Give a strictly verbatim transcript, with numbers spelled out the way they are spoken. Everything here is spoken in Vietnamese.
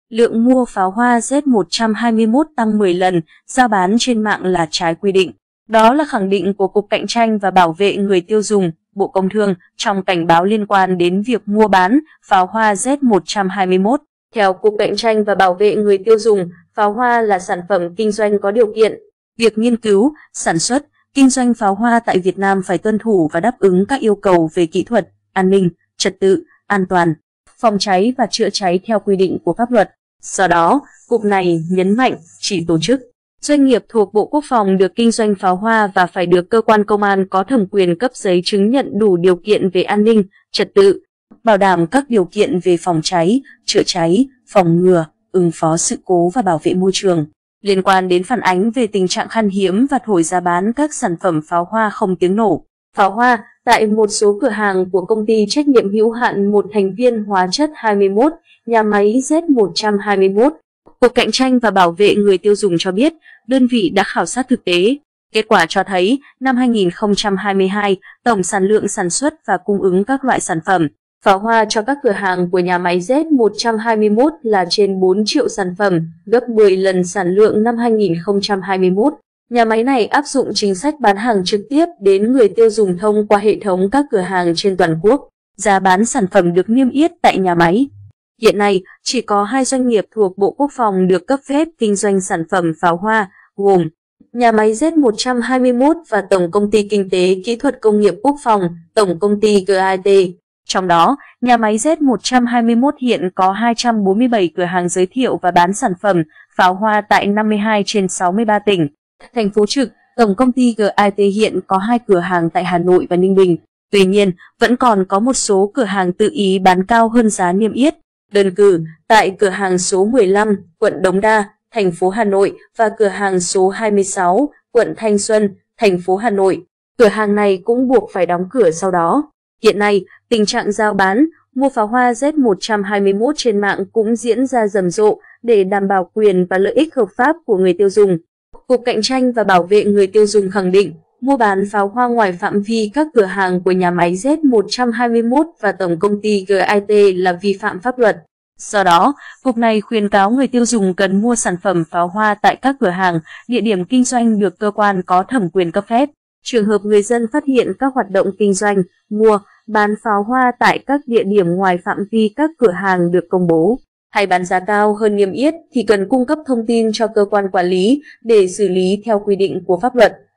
lượng mua pháo hoa Z một trăm hai mươi mốt tăng mười lần, giao bán trên mạng là trái quy định. Đó là khẳng định của Cục Cạnh tranh và Bảo vệ người tiêu dùng, Bộ Công Thương trong cảnh báo liên quan đến việc mua bán pháo hoa Z một trăm hai mươi mốt. Theo Cục Cạnh tranh và Bảo vệ người tiêu dùng, pháo hoa là sản phẩm kinh doanh có điều kiện. Việc nghiên cứu, sản xuất, kinh doanh pháo hoa tại Việt Nam phải tuân thủ và đáp ứng các yêu cầu về kỹ thuật, an ninh, trật tự, an toàn, phòng cháy và chữa cháy theo quy định của pháp luật. Do đó, Cục này nhấn mạnh chỉ tổ chức, doanh nghiệp thuộc Bộ Quốc phòng được kinh doanh pháo hoa và phải được cơ quan công an có thẩm quyền cấp giấy chứng nhận đủ điều kiện về an ninh, trật tự, bảo đảm các điều kiện về phòng cháy, chữa cháy, phòng ngừa, ứng phó sự cố và bảo vệ môi trường. Liên quan đến phản ánh về tình trạng khan hiếm và thổi giá bán các sản phẩm pháo hoa không tiếng nổ, pháo hoa tại một số cửa hàng của công ty trách nhiệm hữu hạn một thành viên hóa chất hai mươi mốt, nhà máy Z một trăm hai mươi mốt, Cục Cạnh tranh và Bảo vệ người tiêu dùng cho biết, đơn vị đã khảo sát thực tế. Kết quả cho thấy, năm hai nghìn không trăm hai mươi hai, tổng sản lượng sản xuất và cung ứng các loại sản phẩm pháo hoa cho các cửa hàng của nhà máy Z một trăm hai mươi mốt là trên bốn triệu sản phẩm, gấp mười lần sản lượng năm hai nghìn không trăm hai mươi mốt. Nhà máy này áp dụng chính sách bán hàng trực tiếp đến người tiêu dùng thông qua hệ thống các cửa hàng trên toàn quốc. Giá bán sản phẩm được niêm yết tại nhà máy. Hiện nay, chỉ có hai doanh nghiệp thuộc Bộ Quốc phòng được cấp phép kinh doanh sản phẩm pháo hoa, gồm nhà máy Z một trăm hai mươi mốt và Tổng Công ty Kinh tế Kỹ thuật Công nghiệp Quốc phòng, Tổng Công ty giê i tê. Trong đó, nhà máy Z một trăm hai mươi mốt hiện có hai trăm bốn mươi bảy cửa hàng giới thiệu và bán sản phẩm pháo hoa tại năm mươi hai trên sáu mươi ba tỉnh, thành phố trực. Tổng Công ty giê i tê hiện có hai cửa hàng tại Hà Nội và Ninh Bình. Tuy nhiên, vẫn còn có một số cửa hàng tự ý bán cao hơn giá niêm yết. Đơn cử, tại cửa hàng số mười lăm, quận Đống Đa, thành phố Hà Nội và cửa hàng số hai mươi sáu, quận Thanh Xuân, thành phố Hà Nội. Cửa hàng này cũng buộc phải đóng cửa sau đó. Hiện nay, tình trạng giao bán, mua pháo hoa Z một trăm hai mươi mốt trên mạng cũng diễn ra rầm rộ để đảm bảo quyền và lợi ích hợp pháp của người tiêu dùng. Cục Cạnh tranh và Bảo vệ người tiêu dùng khẳng định, mua bán pháo hoa ngoài phạm vi các cửa hàng của nhà máy Z một trăm hai mươi mốt và Tổng Công ty giê i tê là vi phạm pháp luật. Do đó, Cục này khuyến cáo người tiêu dùng cần mua sản phẩm pháo hoa tại các cửa hàng, địa điểm kinh doanh được cơ quan có thẩm quyền cấp phép. Trường hợp người dân phát hiện các hoạt động kinh doanh, mua, bán pháo hoa tại các địa điểm ngoài phạm vi các cửa hàng được công bố, hay bán giá cao hơn niêm yết thì cần cung cấp thông tin cho cơ quan quản lý để xử lý theo quy định của pháp luật.